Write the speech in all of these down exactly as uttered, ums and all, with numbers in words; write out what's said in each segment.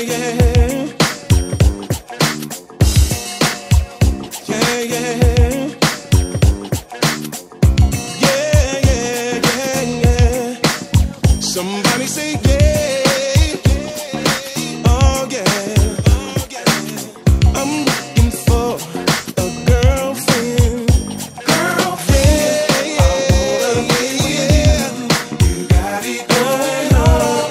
Somebody say yeah, oh yeah. I'm looking for a girlfriend, girlfriend. Yeah, yeah, yeah. You got it going on,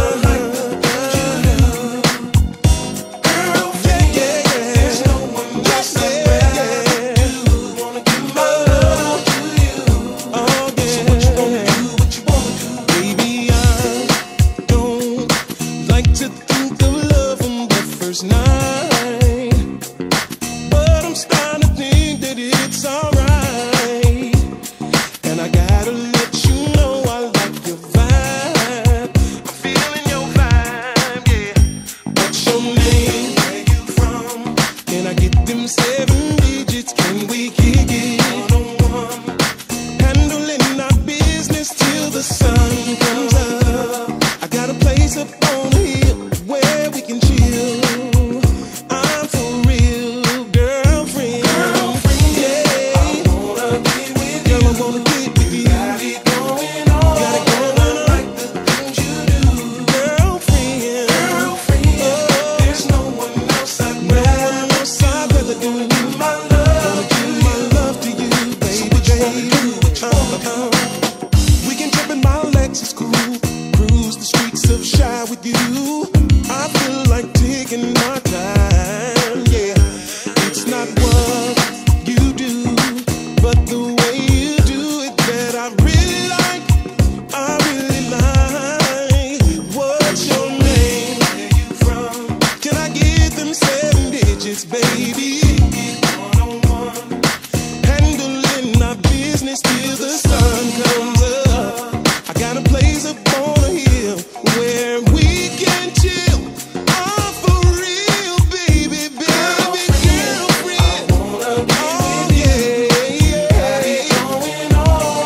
girlfriend. Yeah, yeah. There's no one else I'd rather do. Wanna give my love to you. Oh yeah. So what you wanna do? What you wanna do, baby? I don't like to think of love on the first night, but I'm starting to think that it's alright. And I gotta let you know I like your vibe. I'm feeling your vibe, yeah. What's your name? Where you from? Can I get them seven digits? Can we kick it one-on-one? Handling our business till the sun comes up. I got a place up on the hill where we can chill. I'm for real, girlfriend. Girlfriend, yeah. I wanna get with you. Girl, I wanna get with you. Got it going on. Got it going on. I like the things you do. Girlfriend. Girlfriend. Oh, there's no one else I'd rather, no one else I'd rather do. Wanna give my love, wanna give my love to you, baby. So what you wanna do? What you wanna do? We can jump in my Lexus cool, cruise the streets of Shy with you. I feel like taking my time, yeah. It's not what you do, but the way you do it that I really like. I really like. What's your name? Where you from? Can I get them seven digits, baby? One-on-one. Handling our business till the sun comes up. I got a place up on a hill where we can chill. I'm for real, baby, baby, girlfriend. I wanna be oh, with you. Yeah, got it going on.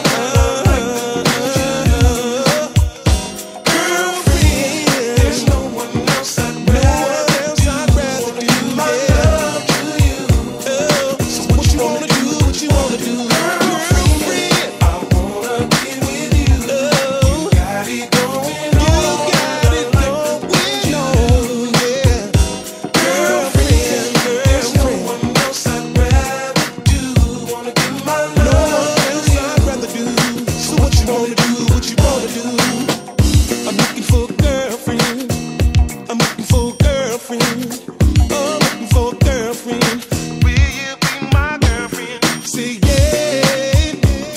Girlfriend, there's no one else I'd rather do. Give my love to you. Oh, so what you wanna do? What you wanna do? Girlfriend, I wanna be with you. Oh, got it going on. You got it going on, yeah. Girlfriend, there's no one else I'd rather do. Wanna give my love. No one else I'd rather do. So what you wanna do? What you wanna do? I'm looking for a girlfriend. I'm looking for a girlfriend. I'm looking for a girlfriend. Will you be my girlfriend? Say yeah,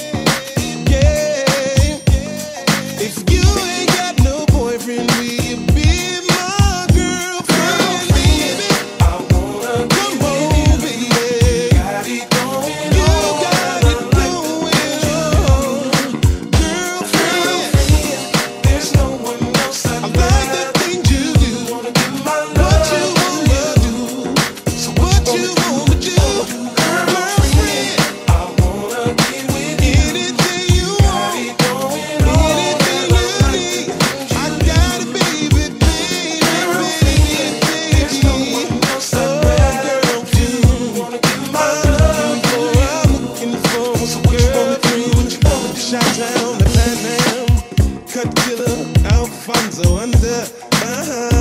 yeah. If you ain't got no boyfriend, will you be my girlfriend, baby? I wanna come on, baby. Got it going you on. Got it going on, girlfriend. There's no one else I'd I like the things you do. Wanna give my love. What you wanna do? So what you wanna do, girlfriend? I wanna get with you. Anything you want, anything you need, I got it, baby, baby, baby, baby. There's no one else I'd rather do. Wanna give my love to you. I'm looking for a girlfriend. Shout out to Panam, Cut Killer, Alfonso Under. Uh-huh.